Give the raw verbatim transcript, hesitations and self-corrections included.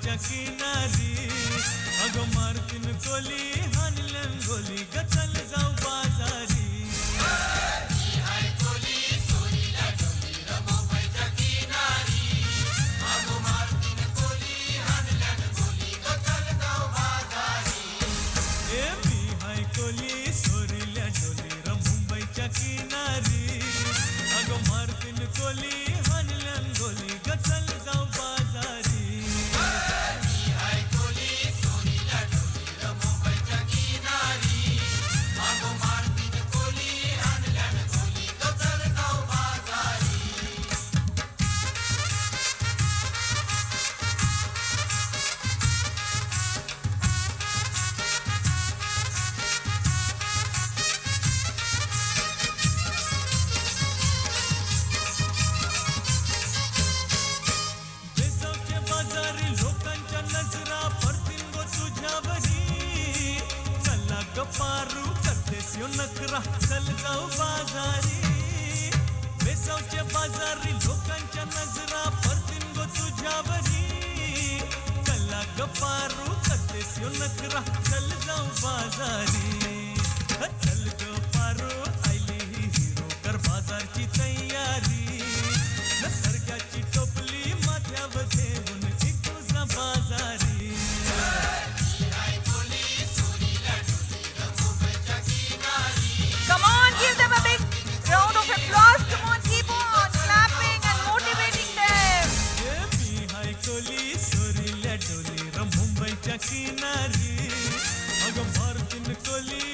मुंबईच्या किनारी अगं मारतीन कोली हाणल्यान गोली ग चल जाऊ बाजारी किनारी अगं मारतीन कोली हाणल्यान गोली ग चल जाऊ बाजारी मी हाय कोली सोनीला डोली र मुंबईच्या किनारी अगं मारतीन कोली हाणल्यान गोली ग चल जाऊ बाजारी पारू करतेस यो नखरा चल जाऊ बाजारी बेसावच्या बाजारी लोकांच्या नजरा परतीन गो तुझ्यावरी कला ग पारू करतेस यो नखरा चल जाऊ बाजारी चल ग पारू आयली ही हिरो कर बाजारची तयारी नसर्गाची टोपली माथ्यावर ठेवून तुझा बाजारी Come on, give them a big round of applause. Come on, keep on clapping and motivating them. मी हाय कोली सोरील्या डोली र मुंबईच्या किनारी अगं मारतीन कोली